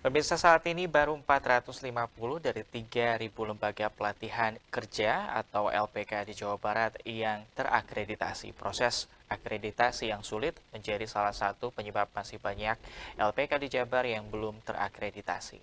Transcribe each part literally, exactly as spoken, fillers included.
Pemirsa, saat ini baru empat ratus lima puluh dari tiga ribu lembaga pelatihan kerja atau L P K di Jawa Barat yang terakreditasi. Proses akreditasi yang sulit menjadi salah satu penyebab masih banyak L P K di Jabar yang belum terakreditasi.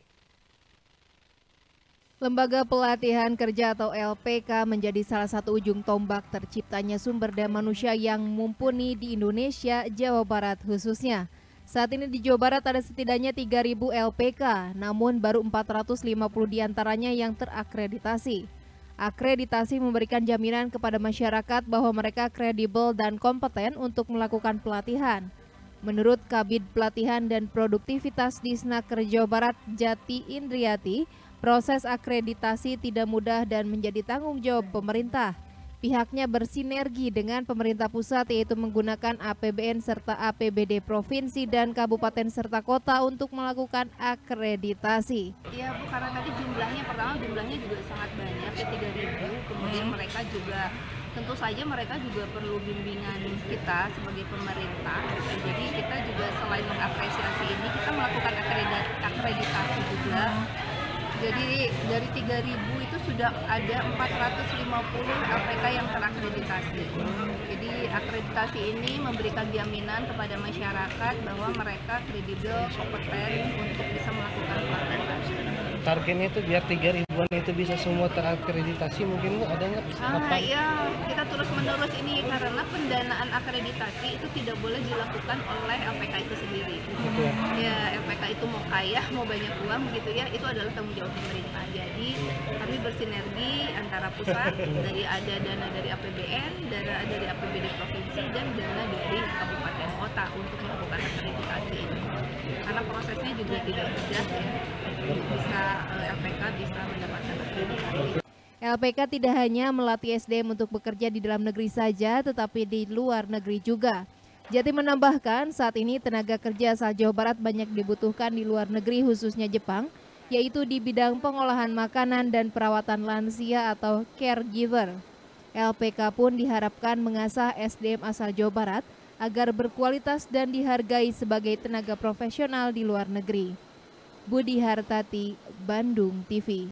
Lembaga Pelatihan Kerja atau L P K menjadi salah satu ujung tombak terciptanya sumber daya manusia yang mumpuni di Indonesia, Jawa Barat khususnya. Saat ini di Jawa Barat ada setidaknya tiga ribu L P K, namun baru empat ratus lima puluh diantaranya yang terakreditasi. Akreditasi memberikan jaminan kepada masyarakat bahwa mereka kredibel dan kompeten untuk melakukan pelatihan. Menurut Kabid Pelatihan dan Produktivitas Disnaker Jawa Barat, Jati Indriati, proses akreditasi tidak mudah dan menjadi tanggung jawab pemerintah. Pihaknya bersinergi dengan pemerintah pusat, yaitu menggunakan A P B N serta A P B D provinsi dan kabupaten serta kota untuk melakukan akreditasi. Iya Bu, karena tadi jumlahnya, pertama jumlahnya juga sangat banyak, ya tiga ribu, kemudian hmm. mereka juga, tentu saja mereka juga perlu bimbingan kita sebagai pemerintah. Jadi kita juga selain mengapresiasi ini, kita melakukan akreditasi juga. Jadi dari tiga ribu itu sudah ada empat ratus lima puluh L P K yang terakreditasi. Jadi akreditasi ini memberikan jaminan kepada masyarakat bahwa mereka kredibel, kompeten untuk bisa melakukan pelatihan. Targetnya itu biar tiga ribuan itu bisa semua terakreditasi, mungkin ada nggak? Ah iya, kita terus menerus ini karena pendanaan akreditasi itu tidak boleh dilakukan oleh L P K itu sendiri. Gitu ya? Ya, L P K itu mau kaya, mau banyak uang gitu ya, itu adalah tanggung jawab pemerintah. Jadi kami bersinergi antara pusat, dari ada dana dari A P B N, dana dari A P B D provinsi, dan dana dari kabupaten kota untuk melakukan akreditasi ini. Karena prosesnya juga tidak mudah ya, bisa L P K bisa mendapatkan akreditasi. L P K tidak hanya melatih S D M untuk bekerja di dalam negeri saja, tetapi di luar negeri juga. Jati menambahkan, saat ini tenaga kerja asal Jawa Barat banyak dibutuhkan di luar negeri, khususnya Jepang, yaitu di bidang pengolahan makanan dan perawatan lansia atau caregiver. L P K pun diharapkan mengasah S D M asal Jawa Barat agar berkualitas dan dihargai sebagai tenaga profesional di luar negeri. Budi Hartati, Bandung T V.